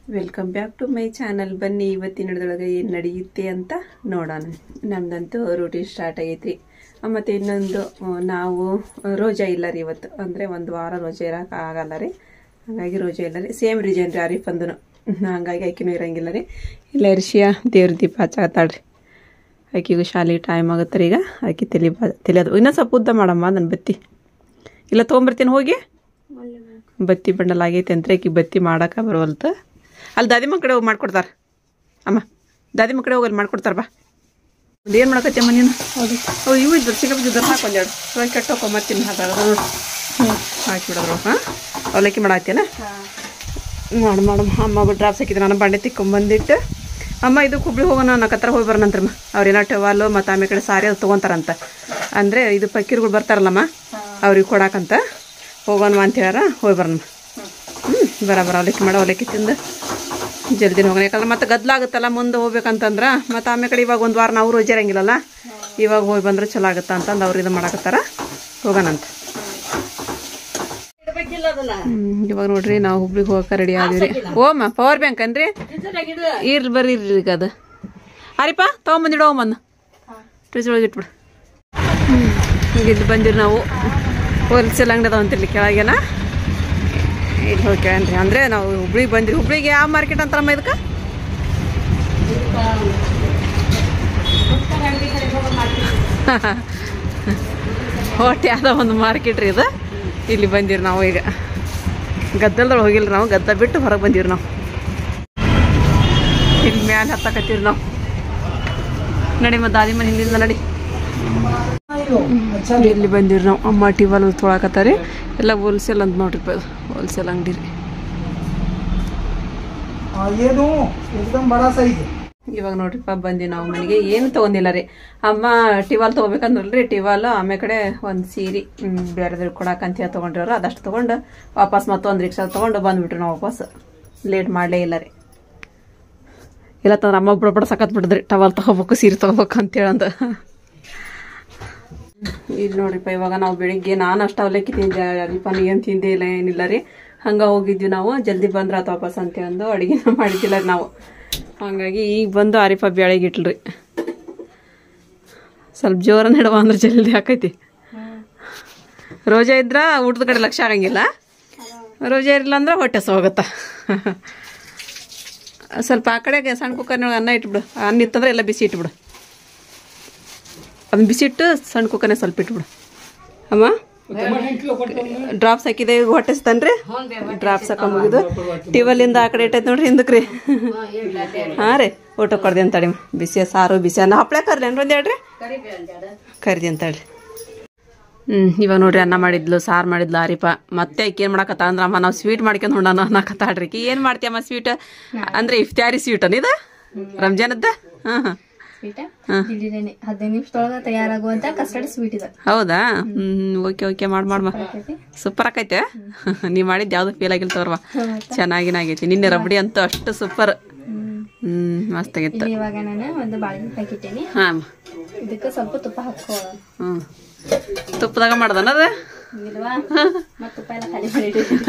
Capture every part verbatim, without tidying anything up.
Welcome back to my channel. ಬನ್ನಿ ಇವತ್ತಿನೊಳಗೆ ಏನು ನಡೆಯುತ್ತೆ ಅಂತ ನೋಡೋಣ. ನಮ್ದಂತೂ ರೂಟೀನ್ ಸ್ಟಾರ್ಟ್ ಆಗೈತ್ರಿ. ಮತ್ತು ಇನ್ನೊಂದು, ನಾವು ರೋಜಾ ಇಲ್ಲ ರೀ ಇವತ್ತು. ಅಂದರೆ ಒಂದು ವಾರ ರೋಜಾ ಇರೋಕೆ ಆಗಲ್ಲ ರೀ, ಹಾಗಾಗಿ ರೋಜಾ ಇಲ್ಲ ರೀ. ಸೇಮ್ ರೀಜನ್ ರೀ ಆರಿಫ್ ಅಂದನು, ಹಾಗಾಗಿ ಆಕಿನೂ ಇರಂಗಿಲ್ಲ ರೀ. ಇಲ್ಲ ರಿಷಿಯಾ ದೇವ್ರ ದೀಪ ಹಚ್ಚಾಕತ್ತಾಳ್ರಿ. ಆಕಿಗೂ ಶಾಲೆಗೆ ಟೈಮ್ ಆಗುತ್ತೆ ರೀ. ಈಗ ಆಕಿ ತಲೆ ಬಾ ತಲೆಯೋದು ಇನ್ನೂ ಸ್ವಲ್ಪ ಉದ್ದ ಮಾಡಮ್ಮ ನನ್ನ ಬತ್ತಿ. ಇಲ್ಲ ತೊಗೊಂಬರ್ತೀನಿ ಹೋಗಿ. ಬತ್ತಿ ಬಂಡಲ್ ಆಗೈತೆ ಅಂತ ಆಕಿ ಬತ್ತಿ ಮಾಡೋಕೆ ಬರೋವಲ್ತು. ಅಲ್ಲಿ ದಾದಿಮ್ಮ ಕಡೆ ಹೋಗಿ ಮಾಡ್ಕೊಡ್ತಾರೆ ಅಮ್ಮ. ದಾದಿಮ್ಮ ಕಡೆ ಹೋಗಿ ಅಲ್ಲಿ ಮಾಡ್ಕೊಡ್ತಾರೆ ಬಾ. ಒಂದು ಏನು ಮಾಡಕತ್ತಮ್ಮ ನೀನು? ಹೌದು ಹೌದು ಇವು ಇದ್ರು ಚಿಕ್ಕಪ್ಪ ಇದ್ರು ಹಾಕೊಂಡೆರಡು ಹೋಗಿ ಕೆಟ್ಟೋಕೊ ಮತ್ತಿನ್ನು ಹಾಕೋದು ನೋಡಿ ಹಾಕಿಬಿಡೋರು. ಹಾಂ ಅವಲಕ್ಕಿ ಮಾಡಾಕ್ತೀನ ಮಾಡು ಮಾಡು. ಅಮ್ಮ ಡ್ರಾಪ್ಸ್ ಹಾಕಿದ್ರು, ನಾನು ಬಂಡೆ ತಿಕ್ಕೊಂಬಂದಿಟ್ಟು ಅಮ್ಮ ಇದು ಹುಬ್ಳಿ ಹೋಗೋಣ ಅನ್ನೋ ಹತ್ರ ಹೋಗಿ ಬರೋಣಂತ್ರಮ್ಮ. ಅವ್ರೇನೋ ಟವಾಲು ಮತ್ತು ಆಮೇಲೆ ಕಡೆ ಸಾರಿ ಅದು ತೊಗೊತಾರಂತ. ಅಂದರೆ ಇದು ಪಕ್ಕೀರ್ಗಳು ಬರ್ತಾರಲ್ಲಮ್ಮ, ಅವ್ರಿಗೆ ಕೊಡಾಕಂತ ಹೋಗೋಣ ಅಂತ ಹೇಳ್ಯಾರ. ಹೋಗಿ ಬರೋಣ. ಹ್ಞೂ ಬರ ಬರ ಅವಲಕ್ಕಿ ಮಾಡೋ ಅವಲಕ್ಕಿ ತಿಂದು ಜಲ್ದಿನ ಹೋಗೋಣ. ಯಾಕಂದ್ರೆ ಮತ್ತೆ ಗದ್ದಲಾಗುತ್ತಲ್ಲ ಮುಂದೆ ಹೋಗ್ಬೇಕಂತಂದ್ರೆ. ಮತ್ತು ಆಮೇಲೆ ಕಡೆ ಇವಾಗ ಒಂದು ವಾರ ನಾವು ರೋಜ್ ಇರಂಗಿಲ್ಲಲ್ಲ, ಇವಾಗ ಹೋಗಿ ಬಂದ್ರೆ ಚಲೋ ಆಗುತ್ತಾ ಅಂತಂದು ಅವ್ರು ಇದು ಮಾಡಾಕತ್ತಾರ. ಹೋಗೋಣಂತ. ಇವಾಗ ನೋಡ್ರಿ ನಾವು ಹುಬ್ಳಿಗೆ ಹೋಗಕ್ಕೆ ರೆಡಿ ಆದಿವ್ರಿ. ಓಮ್ಮ ಪವರ್ ಬ್ಯಾಂಕ್ ಅನ್ರಿ ಇರ್ಲಿ ಬರ್ರಿ ಇರ್ಲಿ. ಈಗ ಅದು ಅರಿಪಾ ತೊಗೊಂಬಂದಿಡು ಹೋಗ್ಬಂದು ಫ್ರಿಜ್ ಒಳಗೆ ಇಟ್ಬಿಡು. ಹ್ಞೂ ಇಲ್ಲಿ ಬಂದಿರಿ ನಾವು. ಹೋಲ್ಸೇಲ್ ಅಂಗಡಿ ಅದಾವ ಅಂತಿರ್ಲಿ ಕೆಳಗೇನ ಇಲ್ಲಿ ಹೋಗಿ ಕೇಳನ್ರಿ. ಅಂದರೆ ನಾವು ಹುಬ್ಳಿಗೆ ಬಂದಿರಿ. ಹುಬ್ಳಿಗೆ ಯಾವ ಮಾರ್ಕೆಟ್ ಅಂತಾರಮ್ಮ ಇದಕ್ಕೆ? ಹೊಟ್ಟೆ ಯಾವುದೋ ಒಂದು ಮಾರ್ಕೆಟ್ ರೀ ಇದು. ಇಲ್ಲಿ ಬಂದಿರಿ ನಾವು. ಈಗ ಗದ್ದಲದೊಳಗೆ ಹೋಗಿಲ್ಲ ನಾವು, ಗದ್ದ ಬಿಟ್ಟು ಹೊರಗೆ ಬಂದಿವ್ರಿ ನಾವು. ಇಲ್ಲಿ ಮ್ಯಾಲೆ ಹತ್ತಕತ್ತೀವಿ ನಾವು. ನಡಿ ಮತ್ತು ದಾದಿ ಮನೆ ಹಿಂದಿಲ್ಲ ನಡಿ. ಇಲ್ಲಿ ಬಂದಿರಿ ನಾವು. ಅಮ್ಮ ಟಿವಲ್ ತೊಳಕತ್ತಾರೆ. ಎಲ್ಲ ಹೋಲ್ಸೇಲ್ ಅಂತ ನೋಡ್ರಿ, ಅದು ಹೋಲ್ಸೇಲ್ ಅಂಗಡಿ ರೀ. ಇವಾಗ ನೋಡ್ರಿಪ್ಪ ಬಂದಿ ನಾವು ಮನೆಗೆ. ಏನು ತೊಗೊಂಡಿಲ್ಲ ರೀ. ಅಮ್ಮ ಟಿವಾಲ್ ತೊಗೋಬೇಕಂದ್ರಲ್ರಿ, ಟಿವಾಲ್ ಆಮೇಲೆ ಕಡೆ ಒಂದು ಸೀರೆ ಬೇರೆದ್ರಿಗೆ ಕೊಡಾಕಂತ ತೊಗೊಂಡ್ರವ್ರು. ಅದಷ್ಟು ತೊಗೊಂಡು ವಾಪಸ್ ಮತ್ತೊಂದು ರಿಕ್ಷಾ ತೊಗೊಂಡು ಬಂದುಬಿಟ್ರಿ ನಾವು ವಾಪಸ್. ಲೇಟ್ ಮಾಡಲೇ ಇಲ್ಲ ರೀ. ಇಲ್ಲ ತಂದ್ರೆ ಅಮ್ಮ ಒಬ್ಬರು ಬಡ ಸಕತ್ ಬಿಟ್ಟಿದ್ರಿ, ಟವಾಲ್ ತೊಗೋಬೇಕು ಸೀರೆ ತೊಗೋಬೇಕು ಅಂತೇಳಂದ. ಇಲ್ಲಿ ನೋಡ್ರಿಪ್ಪ ಇವಾಗ ನಾವು ಬೆಳಿಗ್ಗೆ ನಾನು ಅಷ್ಟು ಅವಲಕ್ಕಿ ತಿಂದೆ, ಅಲ್ಪ ಏನು ತಿಂದೇ ಇಲ್ಲ ಏನಿಲ್ಲ ರೀ. ಹಂಗೆ ಹೋಗಿದ್ವಿ ನಾವು. ಜಲ್ದಿ ಬಂದ್ರೆ ಆತ ವಾಪಸ್ ಅಂತೇಳಂದು ಅಡುಗೆನ ಮಾಡಿದ್ದಿಲ್ಲ ರೀ ನಾವು. ಹಾಗಾಗಿ ಈಗ ಬಂದು ಆರಿಫ ಬ್ಯಾಳಿಗೆ ಇಟ್ಲ್ರಿ. ಸ್ವಲ್ಪ ಜೋರನ್ನ ಹಿಡುವ ಅಂದ್ರೆ ಜಲ್ದಿ ಹಾಕೈತಿ. ರೋಜಾ ಇದ್ರೆ ಊಟದ ಕಡೆ ಲಕ್ಷ ಆಗಂಗಿಲ್ಲ, ರೋಜಾ ಇರಲಿಲ್ಲ ಅಂದ್ರೆ ಹೊಟ್ಟೆ ಹೋಗುತ್ತಾ. ಸ್ವಲ್ಪ ಆ ಕಡೆಗೆ ಸಣ್ಣ ಕುಕ್ಕರ್ನೊಳಗೆ ಅನ್ನ ಇಟ್ಬಿಡು. ಅನ್ನ ಇತ್ತಂದ್ರೆ ಎಲ್ಲ ಬಿಸಿ ಇಟ್ಬಿಡು. ಅದನ್ನ ಬಿಸಿಟ್ಟು ಸಣ್ಣ ಕುಕ್ಕರ್ನೇ ಸ್ವಲ್ಪ ಇಟ್ಬಿಡು ಅಮ್ಮ. ಡ್ರಾಪ್ಸ್ ಹಾಕಿದೆ ಹೊಟ್ಟೆಸ್ತನ್ರಿ. ಡ್ರಾಪ್ಸ್ ಹಾಕೊಂಡ್ ಮುಗಿದು ಟಿವಲಿಂದ ಆ ಕಡೆ ಇಟ್ಟೈತೆ ನೋಡ್ರಿ ಹಿಂದಕ್ಕೆ ರೀ. ಹಾಂ ರೀ ಊಟ ಕೊಡ್ದೆ ಅಂತೇಳಿ ಬಿಸಿ ಸಾರು ಬಿಸಿ ಅನ್ನ ಹಪ್ಳೆ ಕರ್ಲಿ ಏನ್ರಿ ಒಂದು ಹೇಳ್ರಿ ಕರಿದಿ ಅಂತೇಳಿ. ಹ್ಞೂ ಇವಾಗ ನೋಡ್ರಿ ಅನ್ನ ಮಾಡಿದ್ಲು, ಸಾರು ಮಾಡಿದ್ಲು ಆರಿಪ. ಮತ್ತೆ ಈಕೆ ಏನು ಮಾಡಕತ್ತ ಅಂದ್ರೆ ಅಮ್ಮ ನಾವು ಸ್ವೀಟ್ ಮಾಡ್ಕೊಂಡು ಹೊಂಡೋಣ ಅನ್ನಕತ್ತಾಳ್ರಿ. ಈಕೆ ಏನು ಮಾಡ್ತೀಯಮ್ಮ ಸ್ವೀಟ್? ಅಂದರೆ ಇಫ್ತಾರಿ ಸ್ವೀಟ್ ಅನಿದ ರಂಜಾನದ್ದ? ಹಾಂ ಹಾಂ ಹದಿನೈದು ನಿಮಿಷದೊಳಗ ತಯಾರಾಗುವಂತ ಕಸ್ಟರ್ಡ್ ಸ್ವೀಟ್ ಇದೆ. ಹೌದಾ? ಹ್ಮ್ ಓಕೆ ಓಕೆ ಮಾಡಿ ಮಾಡ್ಮ. ಸೂಪರ್ ಆಕೈತೆ. ನೀವ್ ಮಾಡಿದ್ ಯಾವ್ದು ಫೇಲ್ ಆಗಿಲ್ಲ ತೋರ್ವ, ಚೆನ್ನಾಗಿನಾಗೈತಿ. ನಿನ್ನೆ ರಬಡಿ ಅಂತೂ ಅಷ್ಟು ಸೂಪರ್. ಹ್ಮ್ ಮಸ್ತ್ ಆಗಿತ್ತು. ಇವಾಗ ನಾನು ಒಂದು ಬಾಳೆಹಣ್ಣು ಹಾಕಿಟ್ಟೇನಿ. ಹಾ ಇದಕ್ಕೆ ಸ್ವಲ್ಪ ತುಪ್ಪ ಹಾಕೋಣ. ಹ್ಮ್ ತುಪ್ಪದಾಗ ಮಾಡ್ದನ ಅದ? ಇಲ್ವಾ ಮತ್ತೆ ತುಪ್ಪ ಎಲ್ಲ ಖಾಲಿ ಮಾಡಿಟ್ಟಿದ್ದೀನಿ.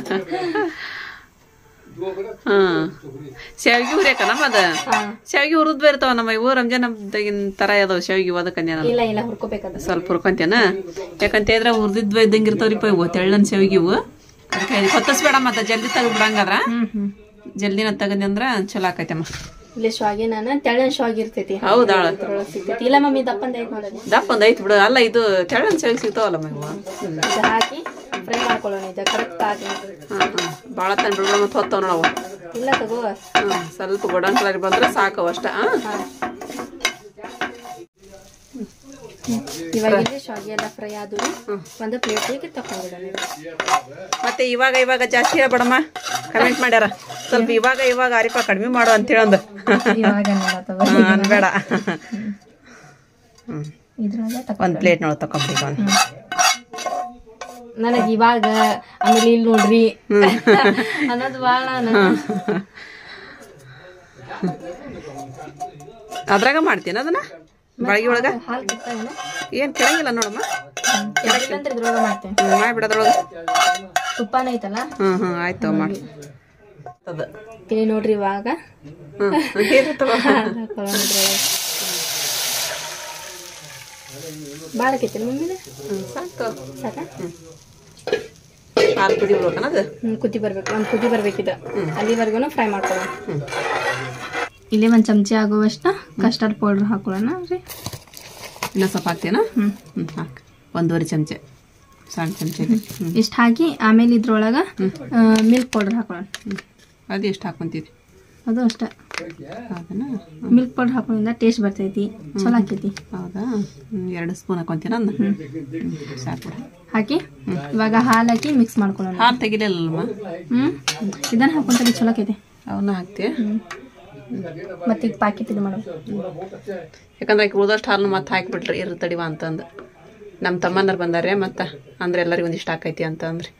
ಹ್ಮ್ ಶಾವಿಗೆ ಹುರಿಯಕ ನಮ್ಮದ ಶಾವಿಗೆ ಹುರಿದ್ ಬೇರ್ತಾವ ನಮ್ಮ ಇವು ರಂಜಾನ್ ಹಬ್ಬದಾಗಿನ ತರ ಅದಾವ ಶಾವಿಗೆ. ಅದಕ್ಕನ್ಯ ಇಲ್ಲ ಇಲ್ಲ ಹುರ್ಕೋಬೇಕದ ಸ್ವಲ್ಪ ಹುರ್ಕೊಂತೇನ. ಯಾಕಂತ ಹೇಳಿದ್ರೆ ಹುರಿದಿದ್ವ ಇದ್ದಂಗೆ ಇರ್ತಾವ್ರಿಪ್ಪ ಇವು ತೆಳ್ಳನ್ ಶಾವಿಗೆ ಇವು. ಅದಕ್ಕೆ ಹೊತ್ತಿಸ್ಬೇಡ ಮತ್ತ ಜಲ್ದಿ ತೆಗೆದು ಬಿಡಂಗಾದ್ರ ಜಲ್ದಿನ ತೆಗದಿ ಅಂದ್ರ ಚಲೋ ಆಕೈತಮ್ಮ. ಇಲ್ಲಿ ಶಾವಿಗೆ ನಾನು ತೆಳ್ಳನ್ ಶಾವಿಗೆ ಇರ್ತೈತಿ. ಹೌದಾ? ಇಲ್ಲ ಮಮ್ಮಿ ದಪ್ಪಂದ ಐತ್ ನೋಡೋದು. ದಪ್ಪಂದ ಐತ್ ಬಿಡು. ಅಲ್ಲ ಇದು ತೆಳ್ಳನ್ ಶಾವಿಗೆ ಸಿಗ್ತಾವಲ್ಲಮ್ಮ ಇವು. ಹಾಕಿ ಫ್ರೈ ಮಾಡ್ಕೊಳ್ಳೋಣ. ಇದು ಕರೆಕ್ಟ್ ಆಗಿ ಹಾ ಹಾ ಭಾಳ ತನ್ ಬಿಡ್ಬೇಡ ಮತ್ತೆ ಹೊತ್ತವ್ ನಾವು. ಇಲ್ಲ ತಗೋ. ಹ್ಮ್ ಸ್ವಲ್ಪ ಗೋಡನ್ ಕಲರ್ ಬಂದ್ರೆ ಸಾಕು ಅಷ್ಟ. ಇವಾಗ ಶಾವಿಗೆ ಎಲ್ಲ ಫ್ರೈ ಆದ್ರೂ ಒಂದು ಪ್ಲೇಟಿಗೆ ತಕೊಂಡ್ಬಿಡೋಣ. ಮತ್ತೆ ಇವಾಗ ಇವಾಗ ಜಾಸ್ತಿ ಹೇಳ್ಬೇಡಮ್ಮ, ಕಮೆಂಟ್ ಮಾಡ್ಯಾರ ಸ್ವಲ್ಪ ಇವಾಗ ಇವಾಗ ಆರಿಪ ಕಡಿಮೆ ಮಾಡು ಅಂತ ಹೇಳಂದು ಅನ್ಬೇಡ. ಹ್ಮ್ ಒಂದ್ ಪ್ಲೇಟ್ ನೋಡ್ ತಕೊಂಡ್ರಿ. ನನಗೆ ಇವಾಗ ಆಮೇಲೆ ಇಲ್ಲಿ ನೋಡ್ರಿ ಅನ್ನೋದು ಭಾಳ. ಅದ್ರಾಗ ಮಾಡ್ತೀನಿ ಅದನ್ನ ಬಾಳಿಗೆ ಒಳಗ. ಏನ್ ಕೆಳಗಿಲ್ಲ ನೋಡಮ್ಮ, ಮಾಡ್ಬಿಡೋದ್ರೊಳಗ ತುಪ್ಪನ ಐತಲ್ಲ. ಹ್ಮ್ ಹ್ಮ್ ಆಯ್ತು ಮಾಡಿ. ಅದ ಇಲ್ಲಿ ನೋಡ್ರಿ ಇವಾಗ ಭಾಳ ಆಕೈತಿ ಮಮ್ಮಿ ಸಾಕು ಸಾಕ ಹಾಲು ಕುದಿ ಬಿಡ್ಬೇಕನ್ನದು ಹ್ಞೂ ಕುದಿ ಬರ್ಬೇಕು ಒಂದು ಕುದಿ ಬರ್ಬೇಕಿದ ಅಲ್ಲಿವರೆಗೂ ಫ್ರೈ ಮಾಡ್ಕೊಳ್ಳೋಣ ಇಲ್ಲಿ ಒಂದು ಚಮಚಿ ಆಗುವಷ್ಟು ಕಸ್ಟರ್ಡ್ ಪೌಡ್ರ್ ಹಾಕೊಳ್ಳೋಣ ರೀ ಇನ್ನೂ ಸ್ವಲ್ಪ ಹಾಕ್ತೀನ ಹ್ಞೂ ಹ್ಞೂ ಹಾಕಿ ಒಂದೂವರೆ ಚಮಚೆ ಸಣ್ಣ ಚಮಚೆ ಇಷ್ಟು ಹಾಕಿ ಆಮೇಲೆ ಇದ್ರೊಳಗೆ ಮಿಲ್ಕ್ ಪೌಡರ್ ಹಾಕೊಳ್ಳೋಣ ಅದು ಎಷ್ಟು ಹಾಕೊಂತೀವಿ ಅದು ಅಷ್ಟೇ ಹೌದಾ ಮಿಲ್ಕ್ ಪೌಡರ್ ಹಾಕೋದ್ರಿಂದ ಟೇಸ್ಟ್ ಬರ್ತೈತಿ ಚಲೋ ಆಕೈತಿ ಹೌದಾ ಎರಡು ಸ್ಪೂನ್ ಹಾಕೊಂತೀನ ಅಂದ ಸಾಕು ಹಾಕಿ ಇವಾಗ ಹಾಲು ಹಾಕಿ ಮಿಕ್ಸ್ ಮಾಡ್ಕೊಳ್ಳೋಣ ಹಾಲು ತೆಗಿಲಿಲ್ಲಮ್ಮ ಹ್ಞೂ ಇದನ್ನು ಹಾಕೊಂತಾರೆ ಚಲೋ ಆಕೈತಿ ಅವನ್ನ ಹಾಕ್ತೀವಿ ಮತ್ತೆ ಈಗ ಪ್ಯಾಕೆಟ್ ಇದು ಮಾಡೋದು ಯಾಕಂದ್ರೆ ಈಗ ಉಳಿದಷ್ಟು ಹಾಲು ಮತ್ತೆ ಹಾಕಿಬಿಟ್ರಿ ಇರು ತಡಿವ ಅಂತಂದು ನಮ್ಮ ತಮ್ಮನರು ಬಂದಾರೆ ಮತ್ತೆ ಅಂದ್ರೆ ಎಲ್ಲರಿಗೂ ಒಂದಿಷ್ಟು ಹಾಕೈತಿ ಅಂತ ಅಂದ್ರಿ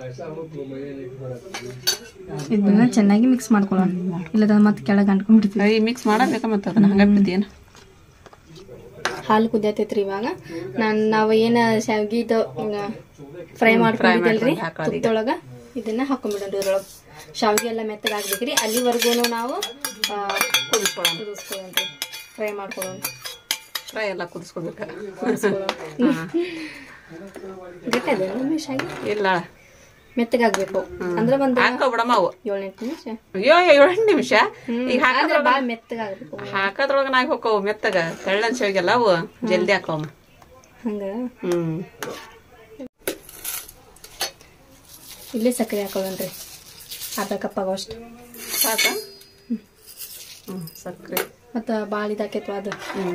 ಇದನ್ನ ಚೆನ್ನಾಗಿ ಮಿಕ್ಸ್ ಮಾಡ್ಕೊಳ್ಳೋಣ ಇಲ್ಲದ ಮತ್ತೆ ಕೆಳಗೆ ಅಂಟ್ಕೊಂಡ್ಬಿಡ್ತೀವಿ ಈ ಮಿಕ್ಸ್ ಮಾಡಬೇಕಾ ಮತ್ತೆ ಅದನ್ನ ಹಂಗೆ ಬಿಡ್ತೀಯೇನು ಹಾಲು ಕುದಿಯತೈತ್ರಿ ಇವಾಗ ನಾನು ನಾವು ಏನು ಶಾವಿಗೆದು ಫ್ರೈ ಮಾಡ್ಕೊಂಡಿದ್ದಲ್ರಿ ತುಪ್ಪದೊಳಗೆ ಇದನ್ನ ಹಾಕೊಂಡ್ಬಿಡೋಣ ಇದ್ರೊಳಗೆ ಶಾವಿಗೆ ಎಲ್ಲ ಮೆತ್ತಗಾಗ್ಬೇಕ್ರಿ ಅಲ್ಲಿವರೆಗೂ ನಾವು ಕುದಿಸ್ಕೊಳ್ಳೋಣ ಕುದಿಸ್ಕೊಳ್ಳೋಣ ಫ್ರೈ ಮಾಡ್ಕೊಳ್ಳೋಣ ಫ್ರೈ ಎಲ್ಲ ಕುದಿಸ್ಕೊಬೇಕ ಗಟ್ಟದೆ ಶಾವಿಗೆ ಇಲ್ಲ ಮೆತ್ತಗಾಗ್ಬೇಕು ಅಂದ್ರೆ ಒಂದು ಹಾಕೋಬಿಡಮ್ಮ ಅವು ಏಳೆಂಟು ನಿಮಿಷ ಅಯ್ಯೋ ಏಳೆಂಟು ನಿಮಿಷ ಈಗ ಹಾಕಿದ್ರೆ ಭಾಳ ಮೆತ್ತಗಾಗ್ಬೇಕು ಹಾಕೋದ್ರೊಳಗೆ ನಾಯಿ ಹೋಕ್ಕವು ಮೆತ್ತಗ ತೆಳ್ಳನ್ ಶಾವಿಗೆಲ್ಲ ಅವು ಜಲ್ದಿ ಹಾಕವಮ್ಮ ಹಂಗ ಹ್ಮ್ ಇಲ್ಲಿ ಸಕ್ಕರೆ ಹಾಕೊಳ್ಳೋಣ್ರಿ ಅರ್ಧ ಕಪ್ ಆಗೋಷ್ಟು ಸಾಕ ಹ್ಞೂ ಸಕ್ಕರೆ ಮತ್ತು ಭಾಳ ಇದಾಕೈತ್ವ ಅದು ಹ್ಞೂ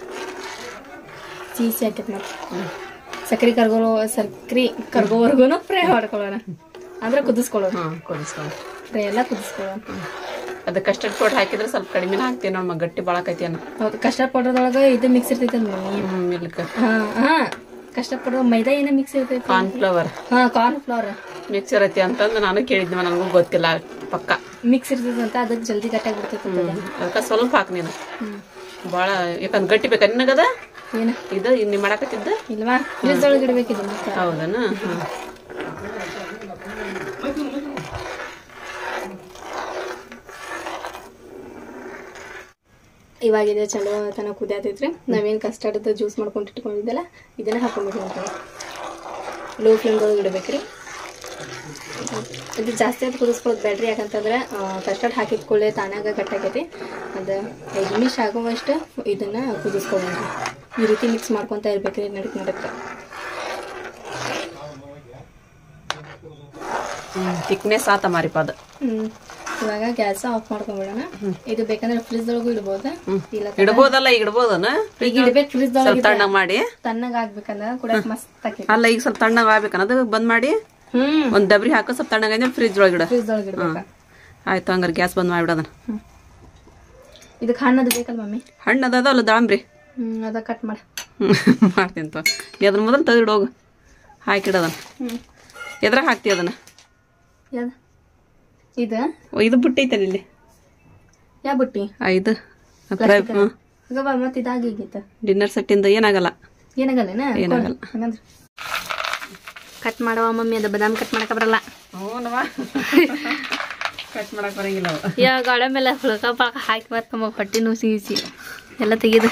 ಚೀಸಿ ಹಾಕೈತಿ ಮತ್ತೆ ಸಕ್ಕರೆ ಕರ್ಗೋ ಸಕ್ರೆ ಕರ್ಗೋವರೆಗೂ ಫ್ರೈ ಮಾಡ್ಕೊಳ್ಳೋಣ ಅಂದ್ರೆ ಕುದಿಸ್ಕೊಳ್ಳೋಣ ಹಾಂ ಕುದಿಸ್ಕೊಳ್ಳೋಣ ಫ್ರೈ ಎಲ್ಲ ಕುದಿಸ್ಕೊಳ್ಳೋಣ ಅದು ಕಸ್ಟರ್ಡ್ ಪೌಡರ್ ಹಾಕಿದ್ರೆ ಸ್ವಲ್ಪ ಕಡಿಮೆ ಹಾಕ್ತೀವಿ ನಮ್ಮ ಗಟ್ಟಿ ಬಾಳಕೈತಿ ಅನ್ನೋ ಹೌದು ಕಸ್ಟರ್ಡ್ ಪೌಡರ್ದೊಳಗೆ ಇದು ಮಿಕ್ಸ್ ಇರ್ತೈತೆ ಮಿಲ್ಕ್ ಹಾಂ ಹಾಂ ಕಸ್ಟರ್ಡ್ ಪೌಡರ್ ಮೈದಾ ಏನೋ ಮಿಕ್ಸ್ ಇರ್ತೈತಿ ಕಾರ್ನ್ ಫ್ಲವರ್ ಹಾಂ ಕಾರ್ನ್ ಫ್ಲವರ್ ಮಿಕ್ಸ್ ಇರತ್ತೆ ಅಂತಂದು ನಾನು ಕೇಳಿದ್ದೆ ನನಗೂ ಗೊತ್ತಿಲ್ಲ ಪಕ್ಕ ಮಿಕ್ಸ್ ಇರ್ತೈತೆ ಅಂತ ಅದಕ್ಕೆ ಜಲ್ದಿ ಗಟ್ಟಾಗಿ ಬಿಡ್ತೈತಿ ಅದಕ್ಕೆ ಸ್ವಲ್ಪ ಹಾಕಿ ನೀನು ಭಾಳ ಯಾಕಂದ್ರೆ ಗಟ್ಟಿ ಬೇಕಾ ನಿನಗದ ಏನು ಇದು ನೀವು ಮಾಡಕತ್ತಿದ್ದ ಇಲ್ವಾ ಫ್ರಿಜ್ ಒಳಗೆ ಇಡಬೇಕಿದು ಮತ್ತೆ ಹೌದನಾ ಹಾಂ ಇವಾಗಿದೆ ಚಲೋ ತನ ಕುದಿಯತೈತ್ರಿ ನಾವೇನು ಕಸ್ಟರ್ಡ್ ಜ್ಯೂಸ್ ಮಾಡ್ಕೊಂಡು ಇಟ್ಕೊಂಡಿದ್ದಲ್ಲ ಇದನ್ನ ಹಾಕೊಂಡ್ಬಿಟ್ಟು ಲೋ ಫ್ಲೇಮ್ದೊಳಗೆ ಇಡಬೇಕ್ರಿ ಇದು ಜಾಸ್ತಿ ಅದು ಕುದಿಸ್ಕೊಳ್ಳೋದು ಬೇಡ್ರಿ ಯಾಕಂತಂದ್ರೆ ಕಸ್ಟರ್ಡ್ ಹಾಕಿದ್ಕೊಳ್ಳೆ ತಾನಾಗ ಗಟ್ಟಾಗೈತಿ ಅದು ಐದು ನಿಮಿಷ ಆಗುವಷ್ಟು ಇದನ್ನ ಕುದಿಸ್ಕೊಳ್ಳೋಣ ಈ ರೀತಿ ಮಿಕ್ಸ್ ಮಾಡ್ಕೊತಾ ಇರ್ಬೇಕ್ರಿ ನಡಕ್ ನಡಕ್ಕೆ ಥಿಕ್ನೆಸ್ ಆತ ಮಾರಿಪ ಅದು ಹ್ಞೂ ಇವಾಗ ಗ್ಯಾಸ್ ಆಫ್ ಮಾಡ್ಕೊಂಡ್ಬಿಡೋಣ ಇದು ಬೇಕಂದ್ರೆ ಫ್ರಿಜ್ ಒಳಗೂ ಇಡ್ಬೋದ ಇಲ್ಲ ಇಡ್ಬೋದಲ್ಲ ಈಗ ಇಡ್ಬೋದನ ಈಗ ಇಡ್ಬೇಕು ಫ್ರಿಜ್ ಒಳಗೆ ತಣ್ಣಗೆ ಮಾಡಿ ತಣ್ಣಗ ಆಗ್ಬೇಕಂದ್ರೆ ಕೂಡ ಮಸ್ತ್ ಆಕೈತಿ ಅಲ್ಲ ಈಗ ಸ್ವಲ್ಪ ತಣ್ಣಗೆ ಆಗ್ಬೇಕನ್ನೋದು ಬಂದ್ ಮಾಡಿ ಹ್ಮ್ ಒಂದ್ ಡಬ್ರಿ ಹಾಕೋ ಸ್ವಲ್ಪ ತಣ್ಣಗೆ ಫ್ರಿಜ್ ಒಳಗೆ ಇಡ ಫ್ರಿಜ್ ಒಳಗೆ ಇಡ್ಬೇಕ ಆಯ್ತು ಹಂಗಾರೆ ಗ್ಯಾಸ್ ಬಂದ್ ಮಾಡಿಬಿಡೋದನ ಇದಕ್ಕೆ ಹಣ್ಣದು ಬೇಕಲ್ಲ ಮಮ್ಮಿ ಹಣ್ಣು ಅದ ಅಲ್ಲ ದಾಂಬ್ರಿ ಹ್ಮ್ ಅದ ಕಟ್ ಮಾಡ ಮಾಡ್ತೀನಿ ತೋ ಅದ್ರ ಮೊದಲು ತೆಗೆದಿಡೋಗು ಹಾಕಿಡೋದನ್ನ ಎದ್ರಾಗ ಹಾಕ್ತಿ ಅದನ್ನ ಯಾವ್ದು ಇದು ಇದು ಬುಟ್ಟಿ ಐತಲ್ಲ ಇಲ್ಲಿ ಯಾವ ಬುಟ್ಟಿ ಇದು ಈಗ ಬಾ ಮತ್ತೆ ಇದಾಗಿತ್ತು ಡಿನ್ನರ್ ಸೆಟ್ಟಿಂದ ಏನಾಗಲ್ಲ ಏನಾಗಲ್ಲೇನ ಏನಾಗಲ್ಲ ಹಂಗಂದ್ರೆ ಕಟ್ ಮಾಡವ ಮಮ್ಮಿ ಅದು ಬಾದಾಮಿ ಕಟ್ ಮಾಡಕ ಬರಲ್ಲ ಹ್ಞೂನವಾ ಕಟ್ ಮಾಡಕ್ ಬರಂಗಿಲ್ಲ ಅವು ಯಾ ಗಾಡ ಮೇಲೆ ಹುಳಕ ಪಾಕ ಹಾಕಿ ಬರ್ತಮ್ಮ ಹೊಟ್ಟಿ ನೋವು ಸಿಗಿಸಿ ಎಲ್ಲ ತೆಗೀದು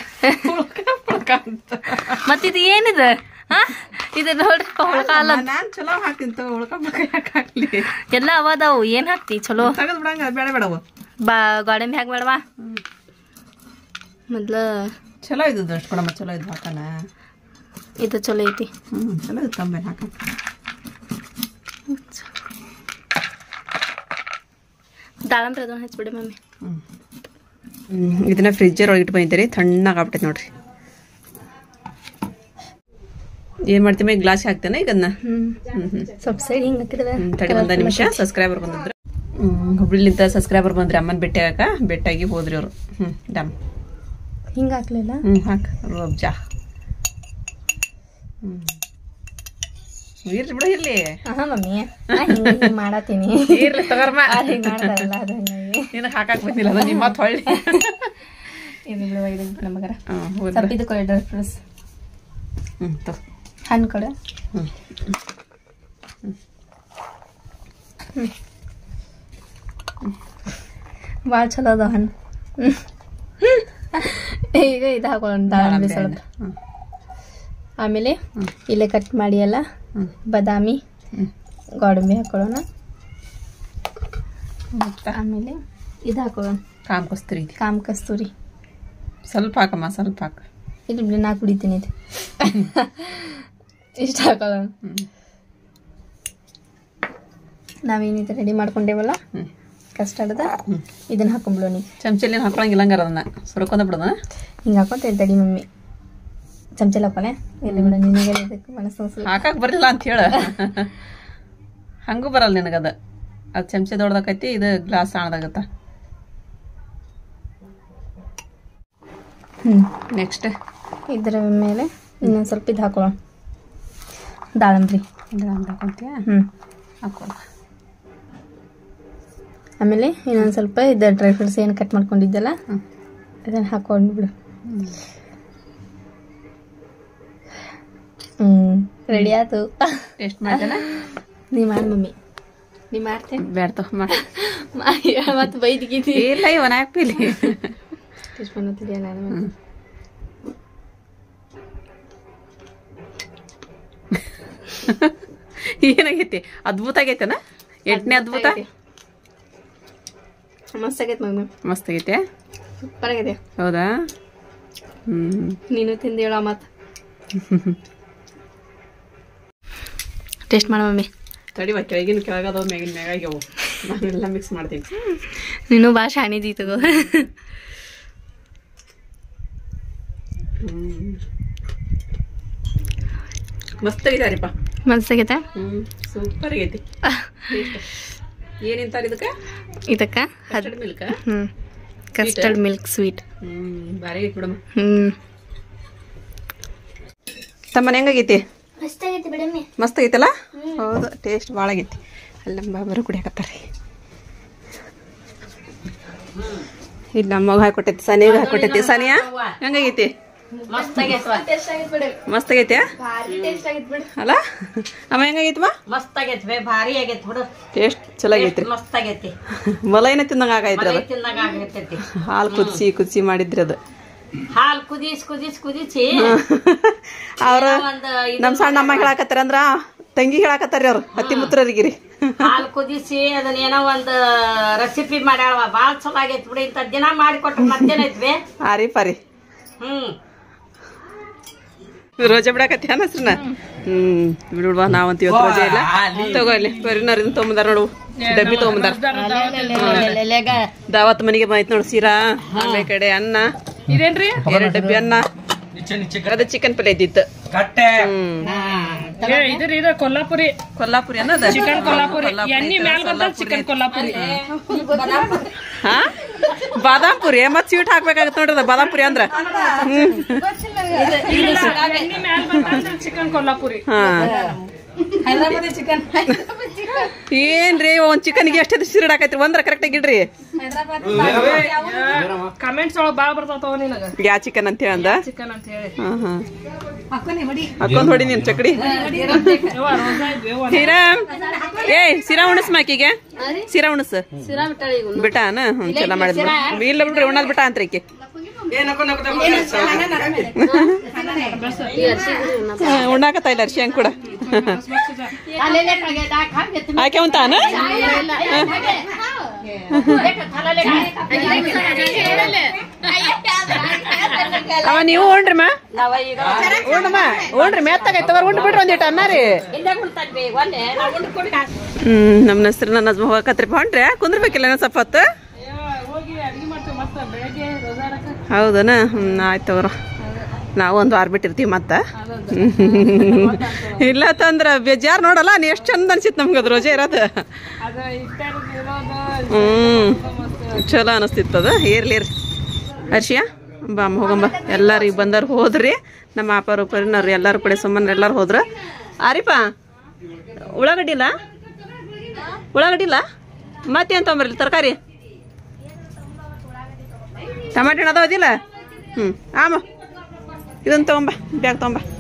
ಮತ್ತಿದು ಏನಿದೆ ಹಾ ಇದು ನೋಡ್ರಿಪ್ಪ ಹುಳಕ ಅಲ್ಲ ನಾನ್ ಚಲೋ ಹಾಕ್ತೀನಿ ತಗೋ ಉಳ್ಕೊಬೇಕು ಯಾಕೆ ಹಾಕ್ಲಿ ಎಲ್ಲ ಅವದಾವು ಏನ್ ಹಾಕ್ತಿ ಚಲೋ ತಗದ್ ಬಿಡಂಗ ಬೇಡ ಬೇಡವು ಬಾ ಗಾಡಿ ಹಾಕಿ ಬೇಡವಾ ಮೊದ್ಲ ಚಲೋ ಇದ್ದದ್ದು ಅಷ್ಟು ಕೊಡಮ್ಮ ಚಲೋ ಇದ್ದು ಹಾಕಣ ಇದು ಚಲೋ ಐತಿ ಹ್ಞೂ ಚಲೋ ಇತ್ತು ತಂಬೆ ಹಾಕ ದಾಳಂಬ್ರಿ ಅದನ್ನ ಹಚ್ಬಿಡಿ ಮಮ್ಮಿ ಹ್ಞೂ ಇದನ್ನ ಫ್ರಿಜ್ಜರ್ ಒಳಗೆ ಇಟ್ಟು ಬಂದಿದ್ದೀರಿ ತಣ್ಣಗೆ ಆಗ್ಬಿಟ್ಟೈತೆ ನೋಡ್ರಿ ಏನ್ ಮಾಡ್ತೀವಿ ಈಗ ಗ್ಲಾಸ್ ಹಾಕ್ತೇನೆ ಈಗ ಅದನ್ನ ಹ್ಮ್ ಹ್ಮ್ ಸ್ವಲ್ಪ ಸೈಡ್ ಹಿಂಗ್ ಹಾಕಿದ್ರೆ ತಡಿ ಒಂದ ನಿಮಿಷ ಸಬ್ಸ್ಕ್ರೈಬರ್ ಬಂದಿದ್ರು ಹುಬ್ಳಿಲಿಂದ ಸಬ್ಸ್ಕ್ರೈಬರ್ ಬಂದ್ರಿ ಅಮ್ಮನ ಭೇಟಿ ಆಗ ಭೇಟಿಯಾಗಿ ಹೋದ್ರಿ ಅವರು ಹ್ಞೂ ಡಮ್ ಹಿಂಗ ಹಾಕ್ಲಿಲ್ಲ ಹ್ಞೂ ಹಾಕ ರೋಬ್ಜಾ ಹ್ಞೂ ಇರ್ಲಿ ಬಿಡ ಇರ್ಲಿ ಹಾ ಮಮ್ಮಿ ಹಿಂಗ ಮಾಡತ್ತೀನಿ ಇರ್ಲಿ ತಗರ್ಮ ಹಿಂಗ ಮಾಡ್ತಾರಲ್ಲ ಅದ ನಿನಗೆ ಹಾಕಕ್ ಬಂದಿಲ್ಲ ಅದ ನಿಮ್ಮ ಮತ್ತೆ ಹೊಳ್ಳಿ ಇದು ಬಿಡುವ ಇದು ನಮಗರ ಹ್ಞೂ ಸ್ವಲ್ಪ ಇದು ಕೊಡಿ ಡ್ರೈ ಫ್ರೂಟ್ಸ್ ಹ್ಞೂ ತೊ ಹಣ್ಣು ಕೊಡು ಹ್ಞೂ ಭಾಳ ಚಲೋ ಅದ ಹಣ್ಣು. ಈಗ ಇದು ಹಾಕೊಳ್ಳೋಣ ದಾಳಿಂಬೆ ಸ್ವಲ್ಪ. ಆಮೇಲೆ ಇಲ್ಲೇ ಕಟ್ ಮಾಡಿ ಎಲ್ಲ ಬಾದಾಮಿ ಗೋಡಂಬಿ ಹಾಕೊಳ್ಳೋಣ. ಆಮೇಲೆ ಇದು ಹಾಕೊಳ್ಳೋಣ ಕಾಮ್ ಕಸ್ತೂರಿ. ಕಾಮ್ ಕಸ್ತೂರಿ ಸ್ವಲ್ಪ ಹಾಕಮ್ಮ, ಸ್ವಲ್ಪ ಹಾಕ. ಇಲ್ಲಿ ಬಿಡಿ ನಾ ಕುಡಿತೀನಿ ಇದು. ಇಷ್ಟು ಹಾಕೊಳ್ಳೋಣ. ನಾವೇನಿದೆ ರೆಡಿ ಮಾಡ್ಕೊಂಡೇವಲ್ಲ ಕಸ್ಟರ್ಡ್ದ ಇದನ್ನ ಹಾಕೊಂಡ್ಬಿಡೋಣ. ಚಮಚಲ್ಲಿ ಹಾಕೊಳಂಗಿಲ್ಲ ಹಂಗಾರ ಅದನ್ನ ಸುರ್ಕೊಂಡ ಬಿಡೋಣ. ಹಿಂಗೆ ಹಾಕೊಂತ ತಡಿ ಮಮ್ಮಿ. ಚಮಚಲ್ಲಿ ಹಾಕೋಣ ಎಲ್ಲಿ ಬಿಡ ನಿನಗೆ ಮನಸ್ಸು ಹಾಕಕ್ ಬರಲಿಲ್ಲ ಅಂತ ಹೇಳ. ಹಂಗೂ ಬರಲ್ಲ ನಿನಗದ. ಅದು ಚಮಚ ದೊಡ್ಡದಾಕೈತಿ, ಇದು ಗ್ಲಾಸ್ ಸಣ್ಣದಾಗತ್ತ. ಹ್ಞೂ ನೆಕ್ಸ್ಟ್ ಇದರ ಮೇಲೆ ಇನ್ನೊಂದು ಸ್ವಲ್ಪ ಇದು ಹಾಕೊಳ್ಳೋಣ ದಾಳಂಬ್ರಿ. ದಾಳಂಬ್ರಿ ಹಾಕೊಂತೀಯ? ಹ್ಞೂ ಹಾಕೊಳ್ಳ. ಆಮೇಲೆ ಇನ್ನೊಂದು ಸ್ವಲ್ಪ ಇದು ಡ್ರೈ ಫ್ರೂಟ್ಸ್ ಏನು ಕಟ್ ಮಾಡ್ಕೊಂಡಿದ್ದಲ್ಲ ಅದನ್ನು ಹಾಕೊಂಡ್ಬಿಡು. ಹ್ಞೂ ರೆಡಿ ಆಯ್ತು. ಟೇಸ್ಟ್ ಮಾಡ್ತೇನೆ. ನೀ ಮಾಡಿ ಮಮ್ಮಿ. ನೀ ಮಾಡ್ತೇನೆ. ಬೇಡ್ತ ಮತ್ತು ಬೈದಿಗಿದ್ದಿ ಇಲ್ಲ ಇವನ ಹಾಕ್ಪಿಲಿ. ಟೇಸ್ಟ್ ಮಾಡ್ತಿದ್ಯಾ ನಾನು? ಏನಾಗೈತಿ? ಅದ್ಭುತ ಆಗೈತೆನ? ಎಂಟನೇ ಅದ್ಭುತ. ಮಸ್ತ್ ಆಗೈತೆ ಮಮ್ಮಿ. ಮಸ್ತ್ ಆಗೈತೆ. ಸೂಪರ್ ಆಗೈತೆ. ಹೌದಾ? ಹ್ಮ್ ನೀನು ತಿಂದು ಹೇಳೋ ಮತ್ತು ಟೇಸ್ಟ್ ಮಾಡ ಮಮ್ಮಿ. ತಡಿವ, ಕೆಳಗಿನ ಕೆಳಗದ ಮ್ಯಾಗಿನ ಮ್ಯಾಗಾಗ್ಯವು. ನಾವೆಲ್ಲ ಮಿಕ್ಸ್ ಮಾಡ್ತೀವಿ. ನೀನು ಭಾಳ ಶಾಣಿದಿ ತಗೋ. ಮಸ್ತ್ ಆಗೈತಾರಿಪ್ಪ. ಮಸ್ತ್ ಆಗೈತೆ. ಹ್ಮ್ ಸೂಪರ್ ಆಗೈತಿ. ಏನಿಂತಾರೆ ಇದಕ್ಕೆ? ಇದಕ್ಕೆ ಕಸ್ಟರ್ಡ್ ಮಿಲ್ಕ್. ಹ್ಞೂ ಕಸ್ಟರ್ಡ್ ಮಿಲ್ಕ್ ಸ್ವೀಟ್. ಹ್ಮ್ ಭಾರಿ ಆಗೈತಿ ಬಿಡಮ್ಮ. ಹ್ಞೂ ತಮ್ಮನ ಹೆಂಗಾಗೈತಿ? ಮಸ್ತ್ ಆಗೈತಿ ಬಿಡಮ್ಮಿ. ಮಸ್ತ್ ಆಗೈತಲ್ಲ? ಹೌದು, ಟೇಸ್ಟ್ ಭಾಳ ಆಗೈತಿ. ಅಲ್ಲಂಬ ಬರೋ ಕುಡಿಯಾಕತ್ತಾರೆ. ಇಲ್ಲಿ ನಮ್ಮಗ ಹಾಕೊಟ್ಟೈತಿ, ಸನಿಯಾಗ ಹಾಕೊಟ್ಟೈತಿ. ಸನಿಯಾ ಹೆಂಗಾಗೈತಿ? ಮಸ್ತ್ ಆಗೈತೆ. ಮಸ್ತ್ ಆಗೈತೆ ಅಲ್ಲ? ಅಮ್ಮ ಹೆಂಗಾಗೈತಿವ? ಮಸ್ತ್ ಆಗೈತಿ ಬೇ, ಭಾರಿ ಆಗೈತಿ ಬಿಡು. ಟೇಸ್ಟ್ ಚಲೋ ಆಗೈತ್ರಿ. ಮಸ್ತ್ ಆಗೈತಿ. ಮಲೈನ ತಿಂದಂಗ ಆಗೈತ್ರಿ ಅದು. ತಿನ್ನಂಗ ಆಗೈತಿ. ಹಾಲು ಕುದಿಸಿ ಕುದಿಸಿ ಮಾಡಿದ್ರಿ ಅದು. ಹಾಲ್ ಕುದಿಸ್ ಕುದಿಸ್ ಕುದಿಸಿ ಅವ್ರ ಒಂದ್ ನಮ್ ಸಣ್ಣ ಅಮ್ಮ ಹೇಳಾಕತ್ತಾರ ಅಂದ್ರ ತಂಗಿ ಹೇಳಾಕತ್ತಾರಿ ಅವ್ರು ಅತ್ತಿ ಮುತ್ರರಿಗಿರಿ. ಹಾಲ್ ಕುದಿಸಿ ಅದನ್ನ ಏನೋ ಒಂದ್ ರೆಸಿಪಿ ಮಾಡ್ಯಾಳವ, ಬಾಳ ಚಲೋ ಆಗೈತಿ ಬಿಡು. ಇಂತ ದಿನ ಮಾಡಿಕೊಟ್ರ ಮತ್ತೇನೈತಿ ಬೇ. ಆರಿ ಪಾರಿ. ಹ್ಮ್ ರೋಜಾ ಬಿಡಾಕತ್ತಿ ಅನಸ್ರನ. ಹ್ಮ್ ಬಿಡುವ, ನಾವಂತ ಇವತ್ತು ರೋಜಾ ಇಲ್ಲ. ತಗೋಲಿ ಪರಿನಾರ ಇದನ್ನ ತೊಗೊಂಬಂದಾರ ನೋಡು, ಡಬ್ಬಿ ತೊಗೊಂಬಂದಾರ. ದಾವತ್ ಮನೆಗೆ ಬಂದೈತಿ ನೋಡು. ಸೀರಾ ಆಮೇಲೆ ಕಡೆ ಅನ್ನ, ಇದೇನ್ರಿ ಎರಡು ಡಬ್ಬಿ ಅನ್ನ, ಅದು ಚಿಕನ್ ಪಲ್ಯ ಇದ್ದಿತ್ತು. ಕೊಲ್ಲಾಪುರಿ ಕೊಲ್ಲಾಪುರಿ ಅನ್ನೋದ ಚಿಕನ್ ಕೊಲ್ಲಾಪುರಿ ಎಣ್ಣಿ ಮ್ಯಾಲ ಬಂದ ಚಿಕನ್ ಕೊಲ್ಲಾಪುರಿ. ಹಾ ಬಾದಾಮ್ ಪುರಿ ಮತ್ ಸ್ವೀಟ್ ಹಾಕ್ಬೇಕಾಗತ್ತ ನೋಡ್ರಿ. ಬಾದಾಮ್ ಪುರಿ ಅಂದ್ರ ಎಣ್ಣಿ ಮ್ಯಾಲ ಬಂದ ಚಿಕನ್ ಕೊಲ್ಲಾಪುರಿ. ಹಾ ಏನ್ರಿ ಒಂದ್ ಚಿಕನ್ಗೆ ಎಷ್ಟೈತಿ ಸಿರಿಡಾಕೈತ್ರಿ? ಒಂದ್ರ ಕರೆಕ್ಟ್ ಆಗಿ ಇಡ್ರಿ. ಕಮೆಂಟ್ಸ್ ಒಳಗ್ ಬಾಳ ಬರ್ತಾವ ನಿನಗ ಯಾ ಚಿಕನ್ ಅಂತ ಹೇಳಂದ. ಚಿಕನ್ ಅಂತ ಹೇಳಿ ಹಾ ಹಾ ಹಾಕೊಂಡ್ ಹೊಡಿ ನೀನ್ ಚಕಡಿ. ಸೀರಾ ಏ ಸೀರಾ ಉಣಸ್ ಮಾಕಿಗೆ ಸೀರಾ ಉಣಸ್ ಬಿಟ್ಟಾನ. ಹ್ಮ್ ಚಲೋ ಮಾಡಿದ್ ಇಲ್ಲ ಬಿಡ್ರಿ, ಉಣ್ಣದ್ ಬಿಟ್ಟ ಅಂತ ಈಕೆ. ಉಣ್ಣಾಕತ್ತ ಇಲ್ಲ ಅರ್ಶಿ ಹಂಗ್ ಕೂಡ ಆಕೆ ಉಂತಾನ. ಅವ ನೀವು ಉಣ್ರಿ ಮಾ ಉಣ್ಣಮ್ಮ ಉಣ್ರಿ ಮೆತ್ತಾಗೈತವ ಉಂಡ್ ಬಿಡ್ರಿ ಒಂದಿಟ್ಟು ಅನ್ನ ರೀ. ಹ್ಮ್ ನಮ್ ಹೆಸರು ನನ್ನ ಹಸ್ಬ ಹೋಗಕತ್ರಿ ಹೊಂಟ್ರಿ ಕುಂದ್ರಬೇಕಿಲ್ಲ ನಾ ಸ್ವಲ್ಪ ಹೊತ್ತು. ಹೌದನ? ಹ್ಮ್ ಆಯ್ತು ಅವ್ರ ನಾವು ಒಂದು ವಾರ ಬಿಟ್ಟಿರ್ತೀವಿ ಮತ್ತ. ಇಲ್ಲ ತಂದ್ರ ಬೇಜಾರ್ ನೋಡಲ್ಲ. ನೀ ಎಷ್ಟ್ ಚಂದ ಅನ್ಸಿತ್ ನಮ್ಗ ಅದ್ ರೋಜೆ ಇರೋದು. ಹ್ಮ್ ಚಲೋ ಅನಸ್ತಿತ್ತದ. ಇರ್ಲಿರಿ ಹರ್ಷಿಯ ಬಾಮ್ ಹೋಗಂಬ. ಎಲ್ಲಾರು ಈಗ ಬಂದಾರ ಹೋದ್ರಿ. ನಮ್ಮ ಅಪ್ಪಾರು ಪರಿನವ್ರು ಎಲ್ಲಾರು ಕೂಡ ಸುಮ್ಮನೆ ಎಲ್ಲಾರು ಹೋದ್ರ. ಆರಿಪ ಉಳ್ಳಾಗಡ್ಡಿ ಇಲ್ಲ? ಉಳ್ಳಾಗಡ್ಡಿ ಇಲ್ಲ? ಮತ್ತೇನ್ ತೊಂಬರ್ಲಿ ತರಕಾರಿ? ಟಮಾಟೆ ಹಣ್ಣು ಅದಾವದಿಲ್ಲ? ಹ್ಞೂ ಆಮ ಇದನ್ನು ತೊಗೊಂಬ, ಬ್ಯಾಗ್ ತೊಗೊಂಬ.